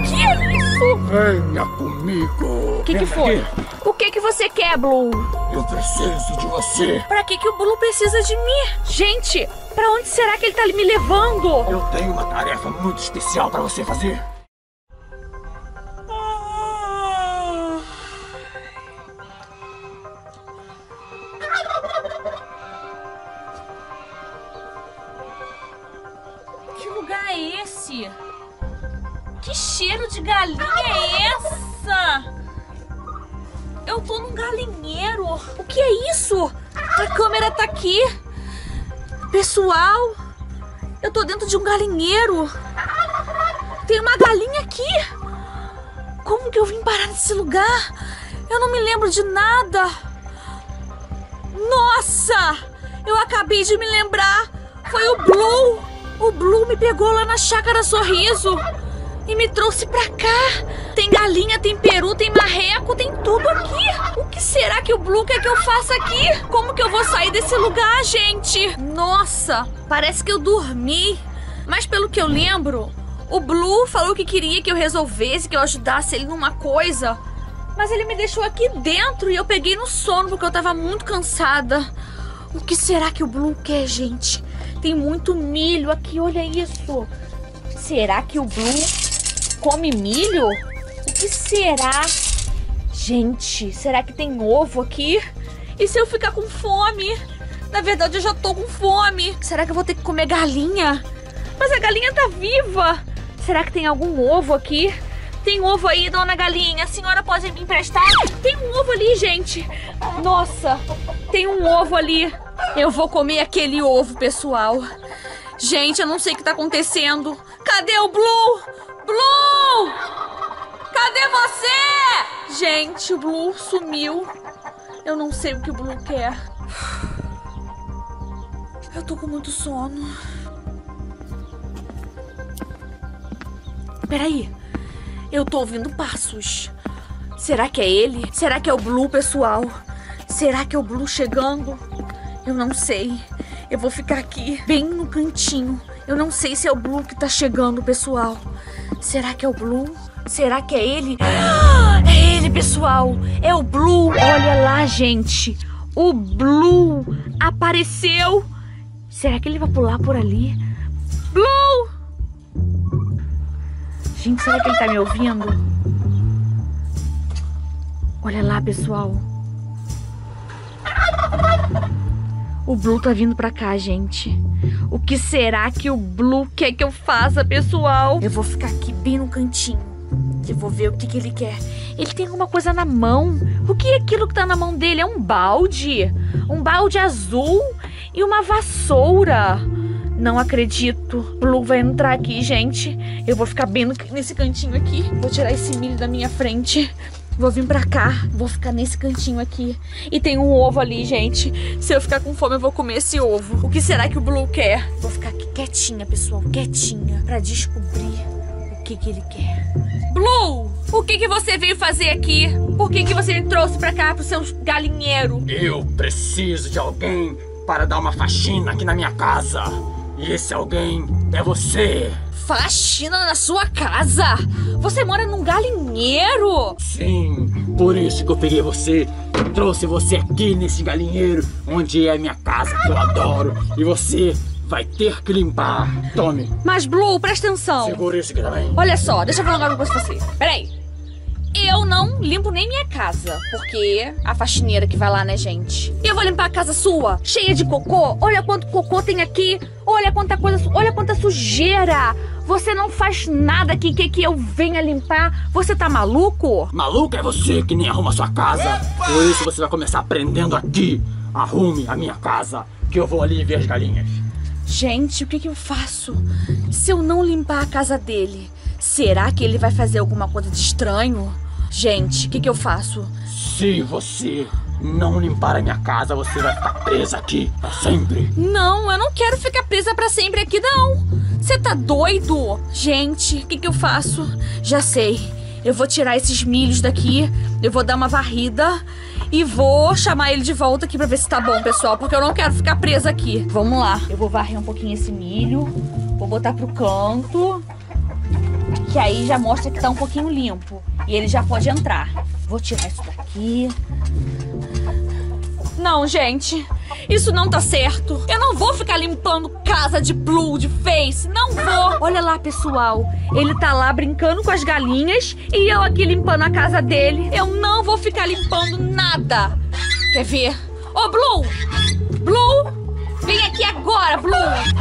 que é isso? Venha comigo. O que foi? O que você quer, Blue? Eu preciso de você. Pra que o Blue precisa de mim? Gente, pra onde será que ele tá me levando? Eu tenho uma tarefa muito especial pra você fazer. Que lugar é esse? Que cheiro de galinha é essa? Eu tô num galinheiro. O que é isso? A câmera tá aqui. Pessoal, eu tô dentro de um galinheiro. Tem uma galinha aqui. Como que eu vim parar nesse lugar? Eu não me lembro de nada. Nossa! Eu acabei de me lembrar. Foi o Blue. O Blue me pegou lá na Chácara Sorriso e me trouxe pra cá. Tem galinha, tem peru, tem marreco, tem tudo aqui. O que será que o Blue quer que eu faça aqui? Como que eu vou sair desse lugar, gente? Nossa, parece que eu dormi. Mas pelo que eu lembro, o Blue falou que queria que eu resolvesse, que eu ajudasse ele numa coisa. Mas ele me deixou aqui dentro e eu peguei no sono porque eu tava muito cansada. O que será que o Blue quer, gente? Tem muito milho aqui, olha isso. Será que o Blue come milho? O que será? Gente, será que tem ovo aqui? E se eu ficar com fome? Na verdade, eu já tô com fome. Será que eu vou ter que comer galinha? Mas a galinha tá viva. Será que tem algum ovo aqui? Tem ovo aí, dona galinha. A senhora pode me emprestar? Tem um ovo ali, gente. Nossa, tem um ovo ali. Eu vou comer aquele ovo, pessoal. Gente, eu não sei o que tá acontecendo. Cadê o Blue? Blue! Cadê você? Gente, o Blue sumiu. Eu não sei o que o Blue quer. Eu tô com muito sono. Peraí. Eu tô ouvindo passos. Será que é ele? Será que é o Blue, pessoal? Será que é o Blue chegando? Eu não sei. Eu vou ficar aqui, bem no cantinho. Eu não sei se é o Blue que tá chegando, pessoal. Será que é o Blue? Será que é ele? Ah, é ele, pessoal. É o Blue. Olha lá, gente. O Blue apareceu. Será que ele vai pular por ali? Blue! Gente, será que ele tá me ouvindo? Olha lá, pessoal. O Blue tá vindo pra cá, gente. O que será que o Blue quer que eu faça, pessoal? Eu vou ficar aqui bem no cantinho. Eu vou ver o que ele quer. Ele tem alguma coisa na mão. O que é aquilo que tá na mão dele? É um balde. Um balde azul e uma vassoura. Não acredito. Blue vai entrar aqui, gente. Eu vou ficar bem nesse cantinho aqui. Vou tirar esse milho da minha frente. Vou vir pra cá. Vou ficar nesse cantinho aqui. E tem um ovo ali, gente. Se eu ficar com fome, eu vou comer esse ovo. O que será que o Blue quer? Vou ficar aqui quietinha, pessoal. Quietinha. Pra descobrir o que ele quer. Blue! O que você veio fazer aqui? Por que você me trouxe pra cá, pro seu galinheiro? Eu preciso de alguém para dar uma faxina aqui na minha casa. E esse alguém é você. Faxina na sua casa? Você mora num galinheiro? Sim, por isso que eu peguei você. Trouxe você aqui nesse galinheiro, onde é a minha casa, que eu adoro. E você vai ter que limpar. Tome. Mas, Blue, presta atenção. Segura isso aqui também. Olha só, deixa eu falar um negócio pra você. Peraí. Eu não limpo nem minha casa, porque a faxineira que vai lá, né, gente? Eu vou limpar a casa sua, cheia de cocô. Olha quanto cocô tem aqui. Olha quanta coisa, olha quanta sujeira. Você não faz nada aqui que eu venha limpar. Você tá maluco? Maluco é você que nem arruma sua casa. Por isso você vai começar aprendendo aqui. Arrume a minha casa, que eu vou ali ver as galinhas. Gente, o que eu faço? Se eu não limpar a casa dele, será que ele vai fazer alguma coisa de estranho? Gente, o que eu faço? Se você não limpar a minha casa, você vai ficar presa aqui pra sempre. Não, eu não quero ficar presa pra sempre aqui, não. Você tá doido? Gente, o que eu faço? Já sei. Eu vou tirar esses milhos daqui, eu vou dar uma varrida e vou chamar ele de volta aqui pra ver se tá bom, pessoal, porque eu não quero ficar presa aqui. Vamos lá. Eu vou varrer um pouquinho esse milho, vou botar pro canto. Que aí já mostra que tá um pouquinho limpo. E ele já pode entrar. Vou tirar isso daqui. Não, gente. Isso não tá certo. Eu não vou ficar limpando casa de Blue, de Face. Não vou. Olha lá, pessoal. Ele tá lá brincando com as galinhas e eu aqui limpando a casa dele. Eu não vou ficar limpando nada. Quer ver? Ô, Blue! Blue! Vem aqui agora, Blue!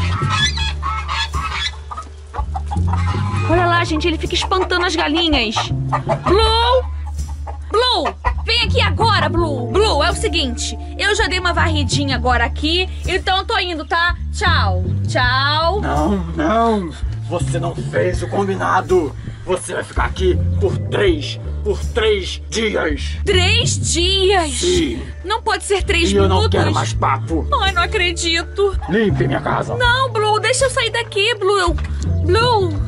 Olha lá, gente. Ele fica espantando as galinhas. Blue! Blue! Vem aqui agora, Blue! Blue, é o seguinte, eu já dei uma varridinha agora aqui, então eu tô indo, tá? Tchau! Tchau! Não! Você não fez o combinado! Você vai ficar aqui por 3 dias! 3 dias? Sim! Não pode ser 3 minutos! E eu não quero mais papo! Ai, não acredito! Limpe minha casa! Não, Blue, deixa eu sair daqui, Blue! Blue!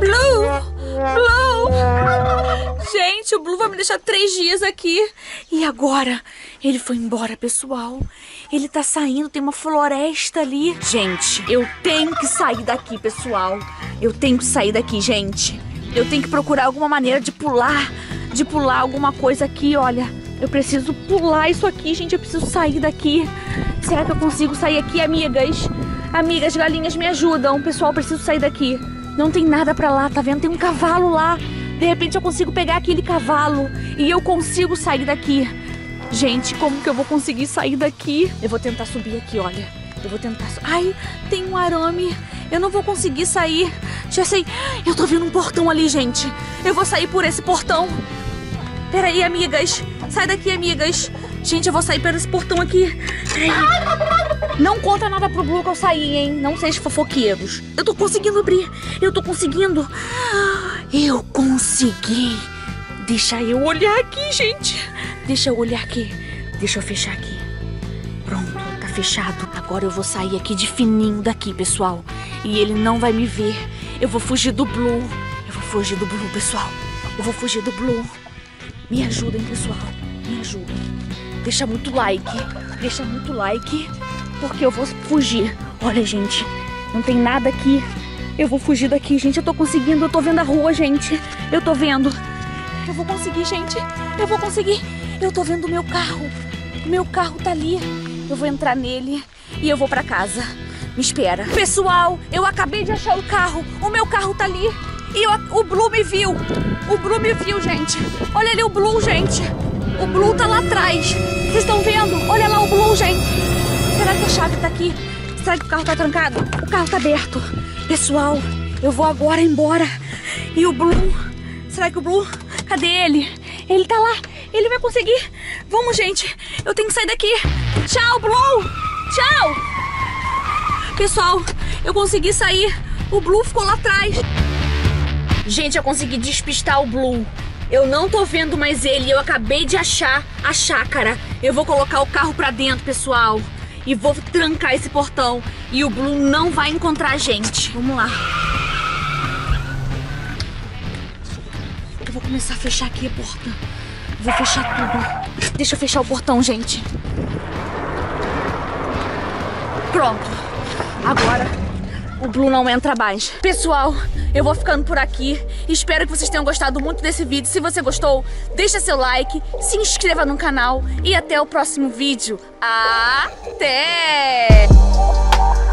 Gente, o Blue vai me deixar 3 dias aqui. E agora? Ele foi embora, pessoal. Ele tá saindo, tem uma floresta ali. Gente, eu tenho que sair daqui, pessoal. Eu tenho que sair daqui, gente. Eu tenho que procurar alguma maneira de pular alguma coisa aqui, olha. Eu preciso pular isso aqui, gente. Eu preciso sair daqui. Será que eu consigo sair aqui, amigas? Amigas, galinhas, me ajudam. Pessoal, eu preciso sair daqui. Não tem nada pra lá, tá vendo? Tem um cavalo lá. De repente eu consigo pegar aquele cavalo e eu consigo sair daqui. Gente, como que eu vou conseguir sair daqui? Eu vou tentar subir aqui, olha. Eu vou tentar... Ai, tem um arame. Eu não vou conseguir sair. Já sei. Eu tô vendo um portão ali, gente. Eu vou sair por esse portão. Peraí, amigas. Sai daqui, amigas. Gente, eu vou sair por esse portão aqui. Não conta nada pro Blue que eu saí, hein? Não sejam fofoqueiros. Eu tô conseguindo abrir. Eu tô conseguindo. Eu consegui. Deixa eu olhar aqui, gente. Deixa eu olhar aqui. Deixa eu fechar aqui. Pronto, tá fechado. Agora eu vou sair aqui de fininho daqui, pessoal. E ele não vai me ver. Eu vou fugir do Blue. Eu vou fugir do Blue, pessoal. Eu vou fugir do Blue. Me ajudem, pessoal. Me ajudem. Deixa muito like. Deixa muito like. Porque eu vou fugir. Olha, gente. Não tem nada aqui. Eu vou fugir daqui, gente. Eu tô conseguindo. Eu tô vendo a rua, gente. Eu tô vendo. Eu vou conseguir, gente. Eu vou conseguir. Eu tô vendo o meu carro. O meu carro tá ali. Eu vou entrar nele e eu vou pra casa. Me espera. Pessoal, eu acabei de achar o carro. O meu carro tá ali. E o Blue me viu. O Blue me viu, gente. Olha ali o Blue, gente. O Blue tá lá atrás. Vocês estão vendo? Olha lá o Blue, gente. Será que a chave tá aqui? Será que o carro tá trancado? O carro tá aberto. Pessoal, eu vou agora embora. E o Blue? Será que o Blue? Cadê ele? Ele tá lá. Ele vai conseguir. Vamos, gente. Eu tenho que sair daqui. Tchau, Blue. Tchau. Pessoal, eu consegui sair. O Blue ficou lá atrás. Gente, eu consegui despistar o Blue. Eu não tô vendo mais ele. Eu acabei de achar a chácara. Eu vou colocar o carro pra dentro, pessoal. E vou trancar esse portão. E o Blue não vai encontrar a gente. Vamos lá. Eu vou começar a fechar aqui a porta. Vou fechar tudo. Deixa eu fechar o portão, gente. Pronto. Agora o Blue não entra mais. Pessoal, eu vou ficando por aqui. Espero que vocês tenham gostado muito desse vídeo. Se você gostou, deixa seu like, se inscreva no canal e até o próximo vídeo. Até!